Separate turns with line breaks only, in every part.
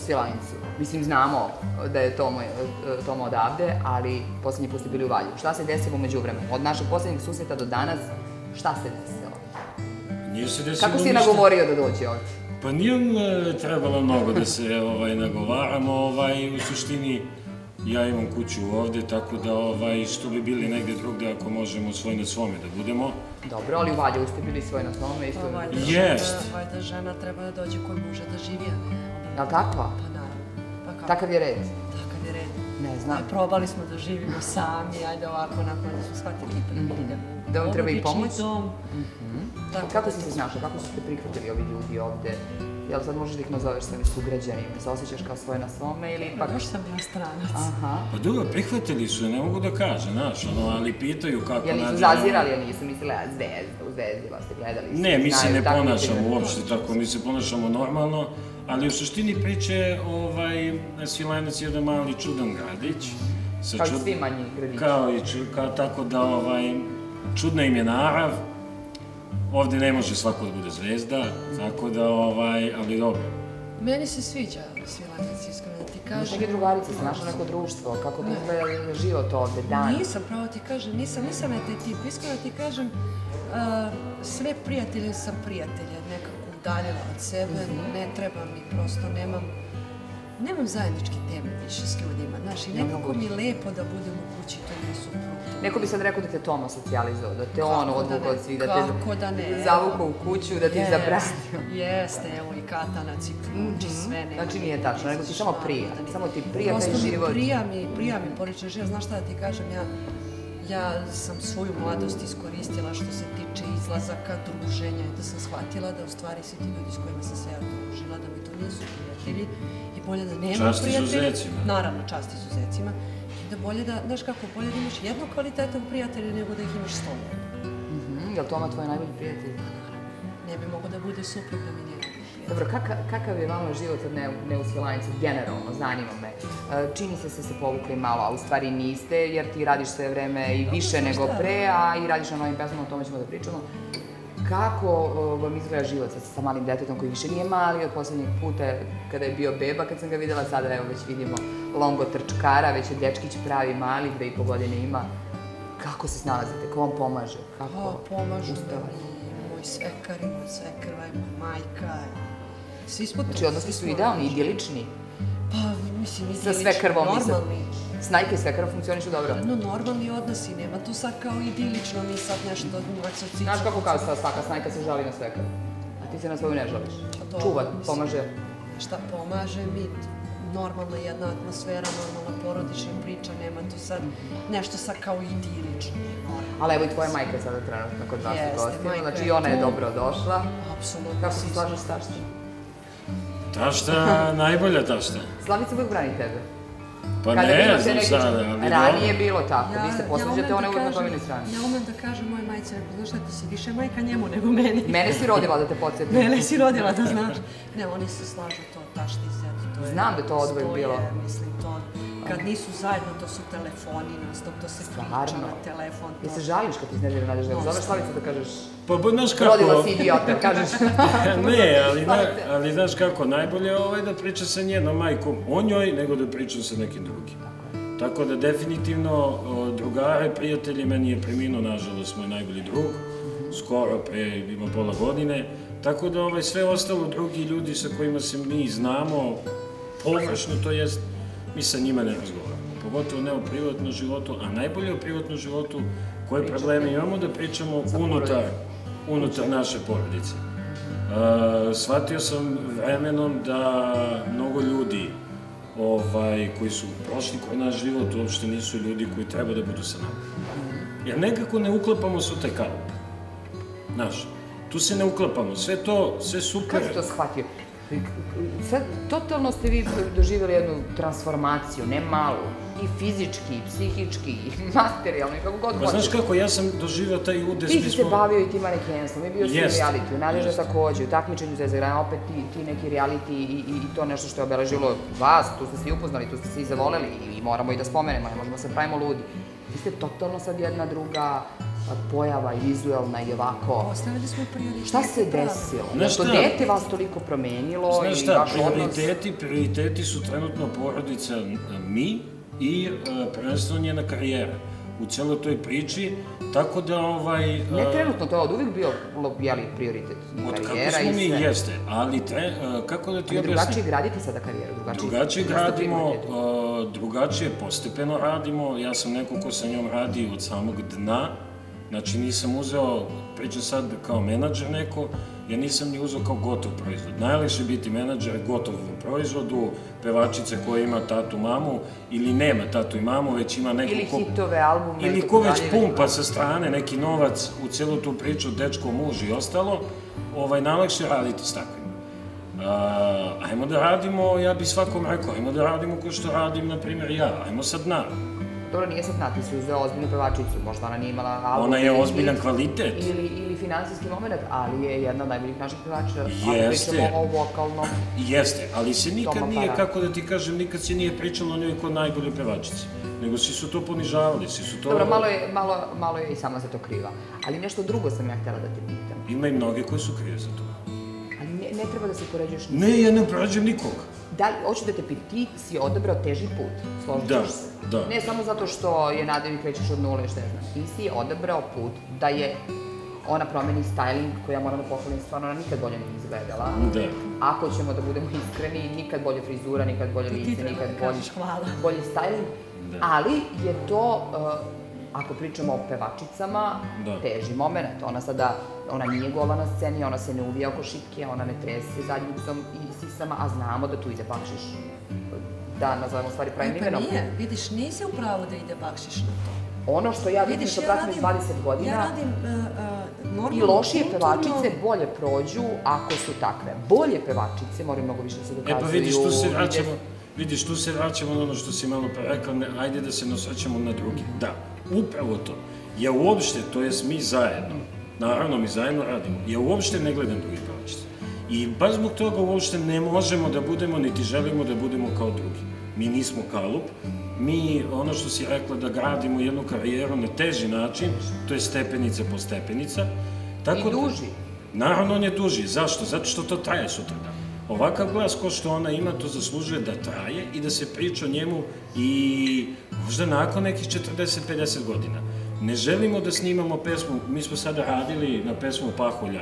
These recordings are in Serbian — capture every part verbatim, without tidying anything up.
Svilajncu? Mislim, znamo da je Toma odavde, ali poslednji put ste bili u Valjevu. Šta se desilo umeđu vremenu? Od našeg poslednjeg susreta do danas, šta se desilo?
Nije se desilo ništa.
Kako si nagovorio da dođe ovdje?
Pa nije trebalo mnogo da se nagovaramo. U suštini, ja imam kuću ovde, tako da što bi bili negde drugde ako možemo svoj na svome da budemo.
Dobro, ali u Valjevu ste bili svoj na svome isto?
Jest.
Valjda žena treba da dođe koji može da živi, a ne...
Je li takva?
Pa naravno.
Takav je red?
Takav je red.
Ne znam.
Probali smo da živimo sami, ajde ovako, nakon da smo shvatili ipak da idemo.
Da vam treba i pomoć?
Obični dom.
Kako si se snašla? Kako su te prihvatili ovi ljudi ovde? Jel sad možeš da ih nazoveš svojim sugrađanima? Se osjećaš kao svoje na svome ili ipak...
Još sam bila stranac.
Pa dobro, prihvatili su, ne mogu da kažem, znaš, ali pitaju kako...
Jel nisu zazirali, jel nisu mislili, a zvezda, u zvezdila ste gledali?
Ne, mi se ne ponašamo uopšte tako, mi se ponašamo normalno, ali u suštini priče, Svilajnac je jedan mali čudan gradić.
Kao i svi manji gradići.
Kao tako da, čudna im je narav. Ovde ne može svako da bude zvezda, tako da, ali dobro.
Meni se sviđa Svilajnac, iskreno da ti kažem.
Imaš neke drugarice, se našla neko društvo, kako bi izgleda život ovde, dan?
Nisam, pravo ti kažem, nisam, nisam je te tip. Iskreno da ti kažem, sve prijatelje sam prijatelje, nekako udaljila od sebe, ne treba mi, prosto nemam, nemam zajedničke teme više s ljudima, znaš, i nekako mi je lepo da budem u kući, to je super.
Neko bi sad rekao da te Toma socijalizao, da te on odvukao od svih, da te zavukao u kuću, da ti zabranio.
Jeste, evo i katanac i ključ i sve.
Znači nije tačno, nego ti samo prija, samo ti prija taj život.
Prosto mi prija mi, prija mi porečni život, znaš šta da ti kažem, ja sam svoju mladost iskoristila što se tiče izlazaka, druženja, da sam shvatila da u stvari svi ti ljudi s kojima sam se ja družila, da mi to nisu prijatelji i bolje da nema prijatelji.
Čast izuzecima.
Naravno, čast izuzecima. Da bolje da, znaš kako, bolje da imaš jednog kvalitetan prijatelja nego da ih imaš sto.
Je li Toma tvoj najbolji prijatelj?
Ne bi mogo da bude suprug da mi nije najbolji prijatelj.
Dobro, kakav je vama život od ne u Svilajncu, generalno, zanima me. Čini se se se povukli malo, a u stvari niste, jer ti radiš sve vreme i više nego pre, a i radiš na novim pesmama, o tome ćemo da pričamo. Kako vam izgleda život sa malim detetom koji više nije mali od poslednjeg puta kada je bio beba, kad sam ga videla, sada evo već vidimo longo trčkara, već je dečkić pravi mali, dve i po godine ima. Kako se snalazite? Ko vam pomaže? Kako
pomažu i moj svekar, i moj svekrva, i moj majka. Svi smo tu.
Znači odnosi su idealni, idilični?
Pa, mislim, idilični,
sa svekrvom,
normalni.
Snajke i svekrva funkcionišu dobro?
No, normalni odnosi, nema tu sad kao idilično, mi sad nešto maksocično.
Znaš kako kao svaka snajka se žali na svekrvu? A ti se na svoju ne žališ? Čuva, pomaže?
Šta pomaže mi? Normalna jedna atmosfera, normalna porodična priča, nema tu sad nešto sad kao idilično.
Ali evo i tvoja majka je sada trenutno kod vas u gostima, znači i ona je dobro došla.
Apsolutno.
Kako se slažeš s taštom?
Tašta, najbolja tašta.
Slavica uvijek brani tebe.
Pa ne znam sada, ali dobro.
Ranije je bilo tako, vi se posveđate, ona je uvijek na tvojoj strani.
Ja umem da kažem moje majce, znaš šta, ti si više majka njemu nego meni.
Mene si rodila da te podsjetim.
Mene si rodila da znaš. Ne, oni se slažu to, tašta i zet.
Znam da je to odvojk bilo.
To je, mislim, to, kad nisu zajedno, to su telefoni, non-stop, to se priča na telefon.
Jel se žališ kad ti iznervira nađeš nego? Zoveš Slavicu da kažeš,
Pa,
rodila si idiota, kažeš.
Ne, ali znaš kako, najbolje je da priča sa njenom majkom o njoj, nego da priča sa nekim drugim. Tako da definitivno drugare, prijatelji, meni je preminuo, nažalost, moj najbolji drug, skoro pre ima pola godine, tako da sve ostalo drugi ljudi sa kojima se mi znamo, površno, to jest, mi sa njima ne razgovaramo, pogotovo ne o privatnom životu, a najbolje o privatnom životu, koje probleme imamo da pričamo unutar naše porodice. Shvatio sam vremenom da mnogo ljudi koji su prošli kroz naš život uopšte nisu ljudi koji treba da budu sa nama. Jer nekako ne uklapamo se u taj kalup. Znaš, tu se ne uklapamo, sve to, sve super.
Kad si to shvatio? Sad, totalno ste vi doživjeli jednu transformaciju, ne malu, i fizički, i psihički, i materijalno, i kako god hoćeš.
Pa znaš kako, ja sam doživio taj udes.
Ti si se bavio i ti manekenstvom, i bio si u reality, u Nadežda takođe, u takmičenju za zagrana, opet ti neki reality i to nešto što je obeležilo vas, tu ste svi upoznali, tu ste svi zavoleli i moramo i da spomenemo, ne možemo se pravimo ludi. Vi ste totalno sad jedna druga pojava i vizuelna i ovako.
Ostavili smo prioritete.
Šta se desilo?
Znaš
To
šta?
dete vas toliko promenilo
Znaš
i
šta,
vaš odnos?
prioriteti, prioriteti su trenutno porodica mi i e, prvenstveno njena karijera u celoj toj priči, tako da ovaj...
Ne trenutno, to je od uvijek bio, jeli, prioritet,
Od kako
karijera
smo
i
mi
sve.
jeste, ali tre, kako da ti
Ali
objasnim?
drugačije gradite sada karijeru, drugačije...
Drugačije gradimo,
prioritet.
uh, drugačije postepeno radimo. Ja sam neko ko sa njom radi od samog dna. Znači nisam uzeo, pričam sad kao menadžer neko, ja nisam ni uzeo kao gotov proizvod. Najlakše biti menadžer gotovom proizvodu, pevačice koja ima tatu, mamu, ili nema tatu i mamu, već ima neko
Ili
ko...
hitove, albume...
Ili
i tako
ko već
dalje,
pumpa sa strane neki novac u celu tu priču, dečko, muž i ostalo, ovaj, najlakše raditi s takvim. Uh, ajmo da radimo, ja bi svakom rekao, ajmo da radimo ko što radim, na primjer, ja, ajmo sad na.
Dobro, nije sad na, ti si uzeo ozbiljnu pevačicu, možda ona nije imala album...
Ona je
ili-
ozbiljan kvalitet.
Ili, ili finansijski moment, ali je jedna od najboljih naših pevača, ako
Jeste.
pričamo o vokalnom...
Jeste, ali se nikad
Toma
nije,
Para.
kako da ti kažem, nikad se nije pričalo o njoj kao najbolje pevačice. Nego svi su to ponižavali, svi su to...
Dobro, malo je, malo, malo je i sama za to kriva. Ali nešto drugo sam ja htjela da te pitam.
Ima i mnoge koji su krive za to.
Ali ne, ne treba da se poređuješ ni...
Ne, ja ne prađem nikoga.
Da li, hoću da te pitam, ti si odabrao teži put, složit
Da,
ćeš se.
da.
Ne samo zato što je Nada i krećeš od nule, šta ja znam. Ti si odabrao put da je ona promeni styling, koji ja moram da pohvalim, stvarno ona nikad bolje nije izgledala.
Da.
Ako ćemo da budemo iskreni, nikad bolje frizura, nikad bolje
Ti
lice,
treba
nikad
da
bolji,
kažeš hvala.
bolji styling.
Da.
Ali je to, uh, ako pričamo o pevačicama,
Da.
teži moment. Ona sada, ona nije gola na sceni, ona se ne uvija oko šipke, ona ne trese zadnjicom i sisama, a znamo da tu ide bakšiš. Da nazovemo stvari pravim
Pa
imenom.
nije, vidiš, nisi u pravu da ide bakšiš na to.
Ono što ja vidim,
Vidiš,
što
ja
pratim već
radim-
dvadeset godina,
Ja radim uh, uh, normalno,
i lošije
kulturno-
pevačice bolje prođu ako su takve. Bolje pevačice moraju mnogo više se dokazuju.
E pa vidiš, tu se
ide-
vraćamo, vidiš, tu se vraćamo na ono što si malo pre rekao, ne, ajde da se nosrećemo na drugi. Da, upravo to. Ja uopšte, to jest mi zajedno, naravno mi zajedno radimo, ja uopšte ne gledam drugi pevačice. I baš zbog toga uopšte ne možemo da budemo, niti želimo da budemo kao drugi. Mi nismo kalup, mi, ono što si rekla, da gradimo jednu karijeru na teži način, to je stepenica po stepenica. Tako
I duži.
Da, naravno, on je duži. Zašto? Zato što to traje sutradan. Ovakav glas ko što ona ima, to zaslužuje da traje i da se priča o njemu i možda nakon nekih četrdeset do pedeset godina. Ne želimo da snimamo pesmu, mi smo sada radili na pesmu Pahulja,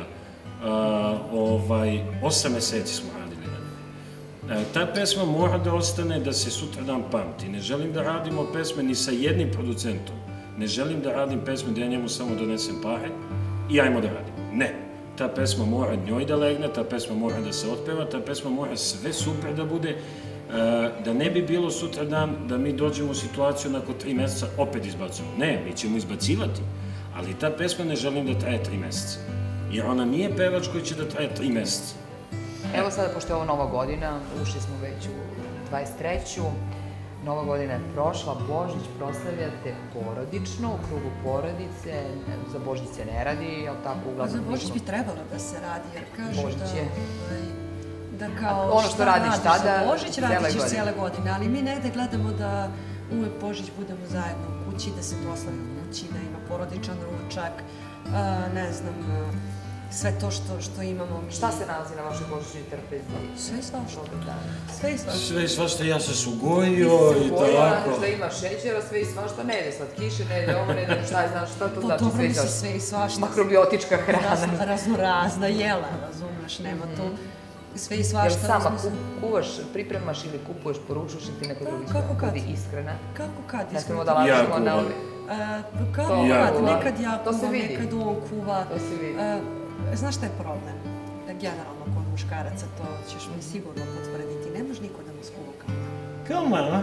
a, ovaj, osam meseci smo radili na njoj. E, ta pesma mora da ostane da se sutradan pamti. Ne želim da radimo pesme ni sa jednim producentom. Ne želim da radim pesme da ja njemu samo donesem pare i ajmo da radimo. Ne. Ta pesma mora njoj da legne, ta pesma mora da se otpeva, ta pesma mora sve super da bude, e, da ne bi bilo sutradan da mi dođemo u situaciju nakon tri meseca opet izbacujemo. Ne, mi ćemo izbacivati, ali ta pesma ne želim da traje tri meseca. Jer ona nije pevač koji će da traje tri meseca.
Evo sada, pošto je ovo Nova godina, ušli smo već u dvadeset treću. Nova godina je prošla, Božić proslavljate porodično, u krugu porodice, za Božić se ne radi, jel tako,
Pa
uglavnom
za Božić
niko-
bi trebalo da se radi, jer kažu
Božić
da,
je.
ovaj, da kao
Ono što radiš tada,
za Božić
cele
radit ćeš
godine.
cijele godine, ali mi negde gledamo da uvek Božić budemo zajedno u kući, da se proslavi u kući, da ima porodičan ručak, a, ne znam, a, sve to što, što imamo mi.
Šta se nalazi na vašoj božićnoj trpezi?
Sve i svašta.
Dobar dan.
Sve i svašta.
Sve i svašta, ja sam se
Ti
ugojio
si se
i
ugojila,
tako.
znaš da ima šećera, sve i svašta, ne ide slatkiše, ne ide ovo, ne ide šta je, znaš, šta to
Pa
znači
dobro
sve i
mi se
svašta?
sve i svašta.
Makrobiotička hrana.
Razno, raznorazna jela, razumeš, nema tu sve i
Jel
svašta.
sama
razno-
ku- kuvaš, pripremaš ili kupuješ, poručuješ ili ti neko
Ka-
drugi
kako kad?
budi iskrena?
Kako kad?
Ne smemo
iskreno?
da lažemo
Ja
na
kuvam.
ove...
E, kako
To
kad?
kuva.
Nekad ja
To se
kuvam,
vidi.
nekad on kuva.
To se vidi.
E, znaš šta je problem? Da generalno kod muškaraca, to ćeš mi sigurno potvrditi, ne može niko da mu skuva kao mama.
Kao mama.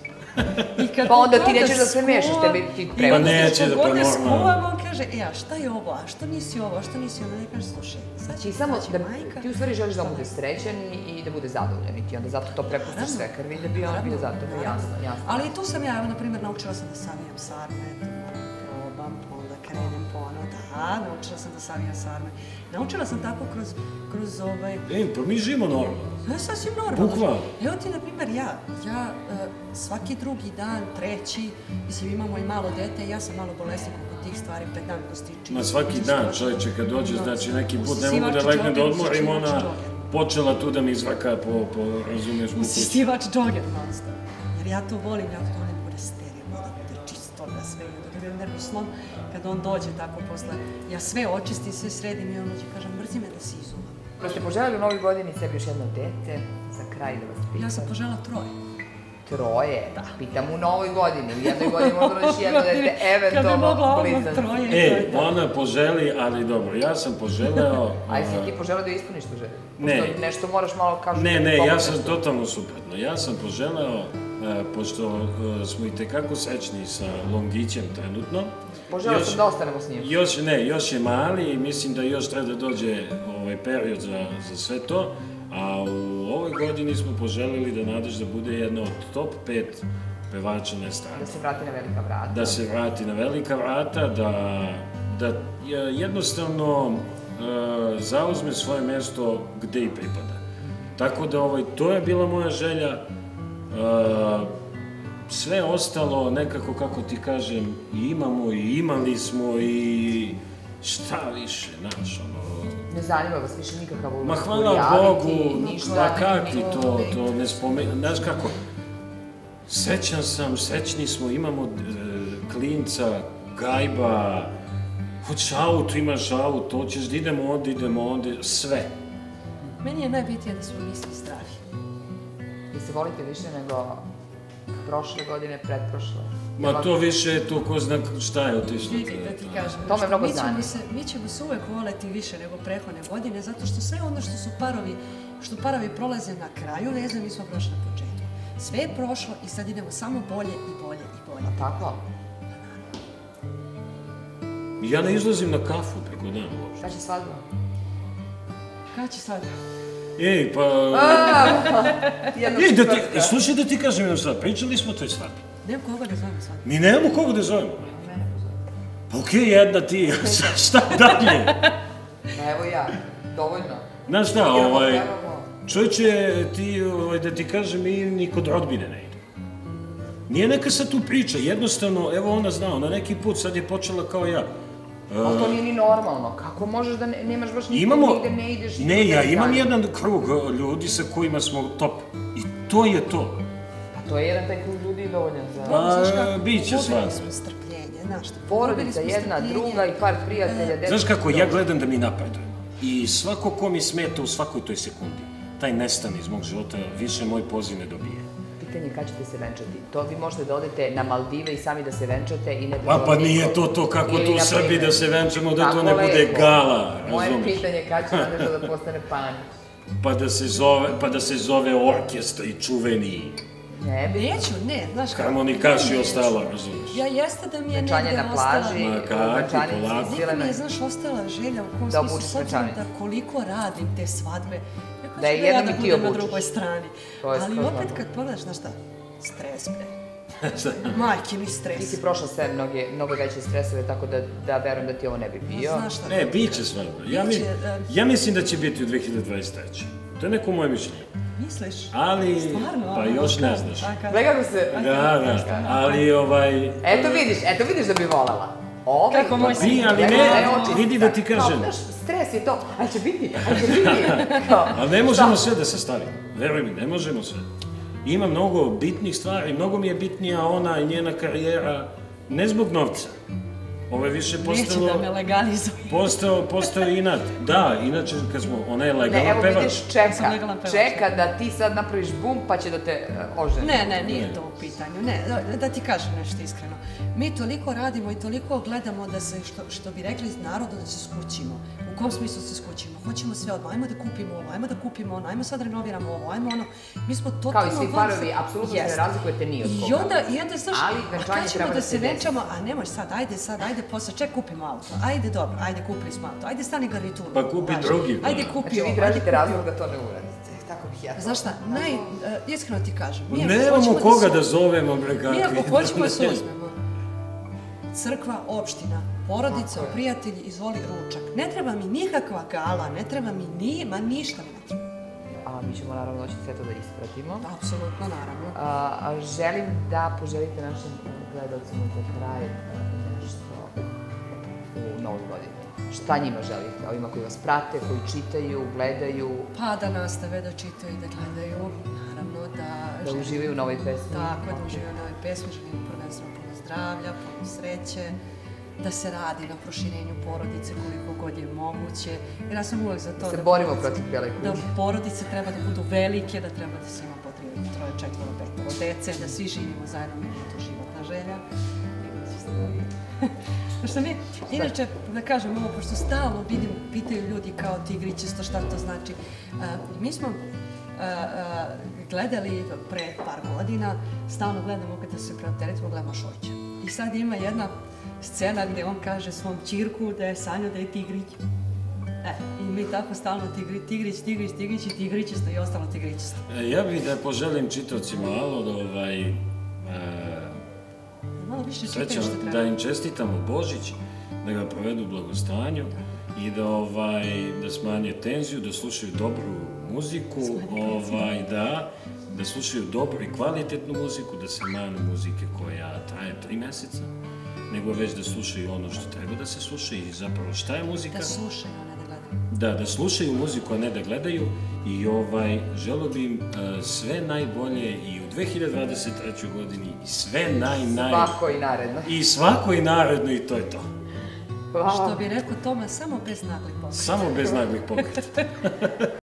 I kad
Pa onda
god
ti nećeš da se
skuva-
mešaš, tebi ti
i
prevodi.
onda
Pa neće
kad
da,
god
pa
da
normalno.
skuvam, on kaže, e, a šta je ovo, a što nisi ovo, a što nisi ono, ne kaže, slušaj, sad će,
Ti samo,
sad će
da,
majka.
ti u stvari želiš da on
šta
bude
da-
srećan i, i da bude zadovoljan i ti onda zato to prepustiš
Naravno.
sve krvi da bi on bio
Naravno,
zadovoljan,
naravno.
jasno, jasno.
Ali i tu sam ja, evo, na primjer, naučila sam da savijam sarme, da probam, pa onda krenem po ono, da, Da, naučila sam da savijam sarme. Naučila sam tako kroz, kroz ovaj...
E, pa mi živimo normalno.
Ja, sasvim normalno.
Bukvalno.
Evo ti, na primjer, ja. Ja svaki drugi dan, treći, mislim, imamo i malo dete, ja sam malo bolesnik oko tih stvari, pedantnosti čini.
Ma svaki dan, čovječe, kad dođe, znači neki put ne mogu da legnem da odmorim, ona počela tu da mi izvrka po, razumiješ, po kući.
Usisivač džoger, non stop. Jer ja to volim, ja to volim da bude sterilno, da bude čisto, da sve, da bude nervni slom. Kad on dođe tako posle, ja sve očistim, sve sredim i on dođe, kažem, mrzi me da si izuvam.
Da ste poželjeli u novoj godini sebi još jedno dete, za kraj da vas pitam?
Ja sam poželjela troje.
Troje? Da. Pitam u novoj godini, u jednoj godini možda rođeš jedno dete, eventualno blizanci.
E, ona poželi, ali dobro, ja sam poželeo...
A si ti poželeo da ispuniš tu želju?
Ne.
Pošto nešto moraš malo kažu...
Ne, ne, ja sam totalno suprotno. Ja sam poželeo, pošto smo i tekako srećni sa Longićem trenutno.
Poželeo sam da ostanemo s njim.
Još, ne, još je mali i mislim da još treba da dođe ovaj period za, za sve to. A u ovoj godini smo poželili da Nadežda bude jedna od top pet pevača na estradi.
Da se vrati na velika vrata.
Da se vrati na velika vrata, da, da jednostavno uh, zauzme svoje mjesto gde i pripada. Tako da ovaj, to je bila moja želja. Uh, sve ostalo nekako, kako ti kažem, i imamo i imali smo i šta više, znaš, ono...
Ne zanima vas više nikakav ulaz.
Ma hvala Bogu, da kak ti to, to ne spomenu, znaš kako, srećan sam, srećni smo, imamo klinca, gajba, hoćeš auto, imaš auto, hoćeš da idemo ovdje, idemo ovdje, sve.
Meni je najbitnije da smo mi svi zdravi.
Da se volite više nego prošle godine, pretprošle?
Ma to više je to ko zna šta je otišlo.
Vidi, da ti kažem,
to me mnogo zanima.
Mi ćemo se uvek voleti više nego prethodne godine, zato što sve ono što su parovi, što parovi prolaze na kraju, ne znam, mi smo prošli na početku. Sve je prošlo i sad idemo samo bolje i bolje i bolje.
A tako?
Ja ne izlazim na kafu preko dana uopšte.
Kada će svadba?
Kada će svadba?
Ej, pa... Ej, da ti, slušaj da ti kažem jedno stvar, pričali smo o toj svadbi.
Nemam koga da zovemo svadbu.
Mi nemamo koga da zovemo.
Mene pozovemo.
Pa okej, jedna ti, šta dalje?
Evo ja, dovoljno.
Znaš šta, ovaj... Čovječe, ti, da ti kažem, mi ni kod rodbine ne ide. Nije neka sad tu priča, jednostavno, evo ona zna, ona neki put sad je počela kao ja.
Ali to nije ni normalno, kako možeš da nemaš baš nikog nigde ne ideš?
Ne, ja imam jedan krug ljudi sa kojima smo top i to je to.
Pa to je jedan taj krug ljudi dovoljan za...
Pa, bit će svakako.
Pobili smo strpljenje, znaš što?
Porodica, jedna, druga i par prijatelja, djeca...
Znaš kako, ja gledam da mi napredujemo. I svako ko mi smeta u svakoj toj sekundi, taj nestane iz mog života, više moj poziv ne dobije.
Pitanje je kada ćete se venčati. To vi možete da odete na Maldive i sami da se venčate i ne...
Pa pa nije to to kako tu u Srbiji da se venčamo, da to ne bude gala, razumiješ?
Moje pitanje je kada će Nadežda da postane Panić.
Pa da se zove orkestra i čuveni.
Ne bi.
Neću, ne, znaš kako.
Harmonikaš i ostalo, razumiješ?
Ja jeste da mi je negde
ostala... Venčanje na plaži, venčanici,
Niko mi je, znaš, ostala želja u kom smislu, s obzirom da koliko radim te svadbe,
da je jednom i ti obučeš.
Na drugoj strani. Ali opet kad pogledaš, znaš šta, stres, bre. Majke mi stres.
Ti si prošla sve mnogo veće stresove, tako da verujem da ti ovo ne bi bio.
Ne, bit će svadba. Ja mislim da će biti u dve hiljade dvadeset treće. To je neko moje mišljenje.
Misliš?
Ali, pa još ne znaš.
Gledaj kako se...
Da, da, ali ovaj...
Eto vidiš, eto vidiš da bi volala.
Kako moj sin.
Bi, ali ne, vidi da ti kažem.
Kao, stres je to, ali će biti, ali će biti.
Ali ne možemo sve da se stavimo. Veruj mi, ne možemo sve. Ima mnogo bitnih stvari, mnogo mi je bitnija ona i njena karijera, ne zbog novca. Ovo je više postalo...
Neće da me legalizuju.
Postao inat. Da, inače kad smo, ona je legalan pevač.
Ne, evo vidiš, čeka, čeka da ti sad napraviš bum pa će da te oženi.
Ne, ne, nije to u pitanju. Ne, da ti kažem nešto iskreno. Mi toliko radimo i toliko gledamo da se, što bi rekli narodu, da se skućimo. U kom smislu se skućimo? Hoćemo sve odmah, ajmo da kupimo ovo, ajmo da kupimo ono, ajmo sad renoviramo ovo, ajmo ono. Mi smo totalno...
Kao i svi parovi, apsolutno se ne razlikujete ni od koga.
I onda, znaš, a kada ćemo da se venčamo, a nemoj sad, ajde sad, ajde posle, ček, kupimo auto, ajde dobro, ajde kupili smo auto, ajde stani garnituru.
Pa kupi drugi.
Ajde kupi ovo,
znači vi tražite razlog da to ne uradite. Tako bih ja to...
Znaš šta, naj, iskreno ti kažem.
Nemamo koga da zovemo, bre, kakvi.
Mi ako hoćemo se uzmemo. crkva, opština, porodica, prijatelji, izvoli ručak. Ne treba mi nikakva gala, ne treba mi ni, ma ništa mi ne treba.
A mi ćemo naravno doći sve to da ispratimo.
Apsolutno, naravno.
A, želim da poželite našim gledalcima za kraj nešto u novoj godini. Šta njima želite? Ovima koji vas prate, koji čitaju, gledaju?
Pa da nastave da čitaju i da gledaju, naravno da...
Da uživaju u novoj pesmi?
Tako, da uživaju u novoj pesmi, želim prvenstveno puno zdravlja, puno sreće, da se radi na proširenju porodice koliko god je moguće. Jer ja sam uvek za to...
Se borimo protiv bele kuge.
Da porodice treba da budu velike, da treba da se ima po troje, četvoro, petoro dece, da svi živimo zajedno, meni je to životna želja. Što mi, inače, da kažem ovo, pošto stalno vidim, pitaju ljudi kao tigrićesto, šta to znači. Mi smo gledali pre par godina, stalno gledamo kada se preopteretimo, gledamo Šojića. I sad ima jedna scena gde on kaže svom ćirku da je sanjao da je tigrić. E, i mi tako stalno tigrić, tigrić, tigrić, tigrić i tigrićesto i ostalo tigrićesto.
Ja bih da poželim čitavcima malo da ovaj...
Srećan,
da im čestitamo Božić, da ga provedu u blagostanju i da, ovaj, da smanje tenziju, da slušaju dobru muziku, ovaj, da, da slušaju dobru i kvalitetnu muziku, da se manu muzike koja traje tri meseca, nego već da slušaju ono što treba da se sluša i zapravo šta je muzika.
Da slušaju, a ne da gledaju.
Da, da slušaju muziku, a ne da gledaju i ovaj, želo bi im uh, sve najbolje i u dve hiljade dvadeset trećoj godini i sve naj, naj...
Svako i naredno.
I svako i naredno i to je to.
Što bi rekao Toma, samo bez naglih pokreta.
Samo bez naglih pokreta.